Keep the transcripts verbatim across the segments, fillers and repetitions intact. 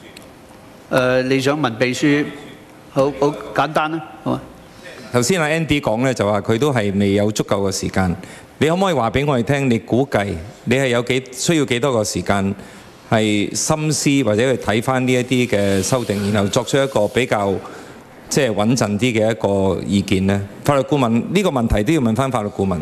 誒，你想問秘書，好好簡單啦，好嘛？ 頭先阿 Andy 講咧，就話佢都係未有足夠嘅時間。你可唔可以話俾我哋聽？你估計你係有幾需要幾多個時間係深思或者去睇翻呢一啲嘅修訂，然後作出一個比較即係穩陣啲嘅一個意見呢？法律顧問呢個問題都要問翻法律顧問嘅。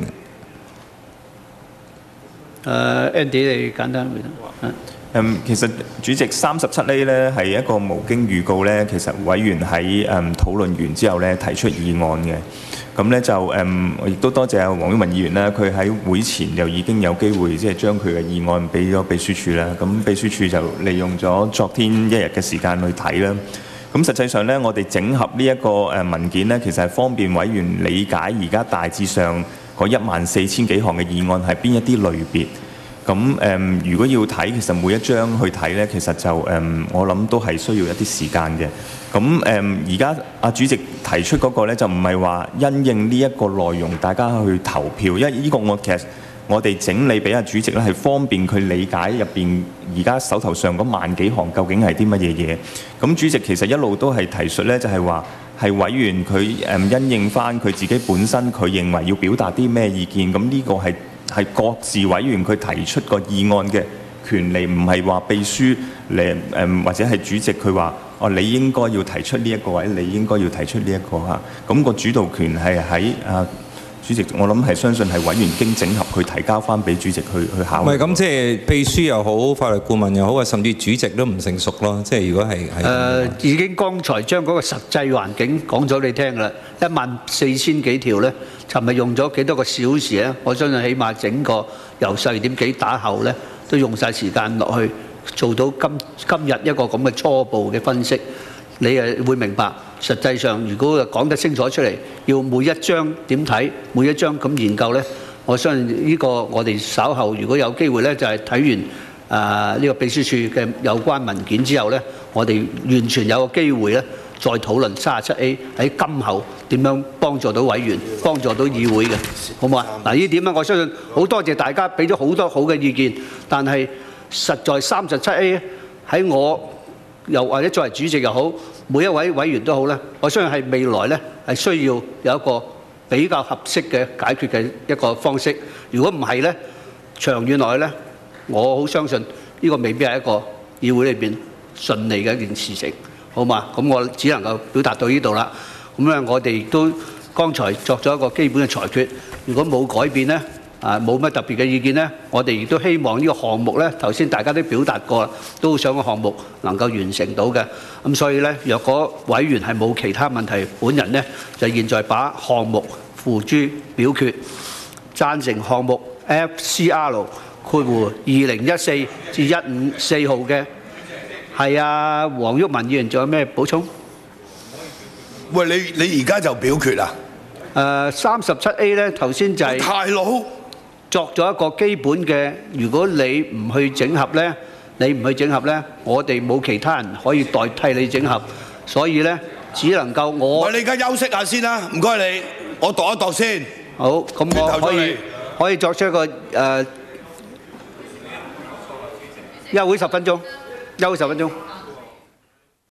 誒 Andy 你簡單回答。 嗯，其實主席三十七 A 咧係一個無經預告咧，其實委員喺誒討論完之後咧提出議案嘅。咁咧就誒，我亦都多謝阿黃毓民議員啦，佢喺會前就已經有機會即係將佢嘅議案俾咗秘書處啦。咁秘書處就利用咗昨天一日嘅時間去睇啦。咁實際上咧，我哋整合呢一個誒文件咧，其實係方便委員理解而家大致上嗰一萬四千幾項嘅議案係邊一啲類別。咁誒、嗯，如果要睇，其實每一章去睇咧，其實就誒、嗯，我諗都係需要一啲時間嘅。咁誒，而家阿主席提出嗰個咧，就唔係話因應呢一個內容，大家去投票，因為呢個我其實我哋整理俾阿主席咧，係方便佢理解入邊而家手頭上嗰萬幾項究竟係啲乜嘢嘢。咁主席其實一路都係提述咧，就係話係委員佢誒因應翻佢自己本身，佢認為要表達啲咩意見。咁呢個係。係各自委員佢提出個議案嘅權利，唔係話秘書嚟誒或者係主席佢話哦，你應該要提出呢一個，或者你應該要提出呢一個嚇。咁個主導權係喺啊主席，我諗係相信係委員經整合佢提交翻俾主席去去考慮。唔係咁，即係秘書又好，法律顧問又好啊，甚至主席都唔成熟咯。即係如果係係誒，已經剛才將嗰個實際環境講咗你聽啦，一萬四千幾條咧。尋日用咗幾多個小時咧？我相信起碼整個由十二點幾打後咧，都用晒時間落去做到今今日一個咁嘅初步嘅分析。你誒會明白，實際上如果講得清楚出嚟，要每一章點睇，每一章咁研究咧，我相信呢個我哋稍後如果有機會咧，就係睇完啊呢個秘書處嘅有關文件之後咧，我哋完全有個機會咧。再討論三十七 A 喺今後點樣幫助到委員、幫助到議會嘅，好唔好啊？嗱，呢點咧，我相信好多謝大家俾咗好多好嘅意見，但係實在三十七 A 喺我又或者作為主席又好，每一位委員都好咧，我相信係未來咧係需要有一個比較合適嘅解決嘅一個方式。如果唔係咧，長遠來咧，我好相信呢個未必係一個議會裏邊順利嘅一件事情。好嘛？咁我只能夠表達到呢度啦。咁咧，我哋亦都剛才作咗一個基本嘅裁決。如果冇改變咧，啊冇乜特別嘅意見咧，我哋亦都希望呢個項目咧，頭先大家都表達過啦，都想個項目能夠完成到嘅。咁所以咧，若果委員係冇其他問題，本人咧就現在把項目付諸表決，贊成項目 F C R 括弧二零一四至一五四號嘅。係啊，黃毓民議員仲有咩補充？ 喂，你你而家就表決啊？ 誒，三十七 A 咧，頭先就係太老作咗一個基本嘅，如果你唔去整合咧，你唔去整合咧，我哋冇其他人可以代替你整合，所以咧只能夠我。 喂，你而家休息下先啦，唔該你，我度一度先。 好，咁我可以可以作出一個誒休會十分鐘。休十分鐘。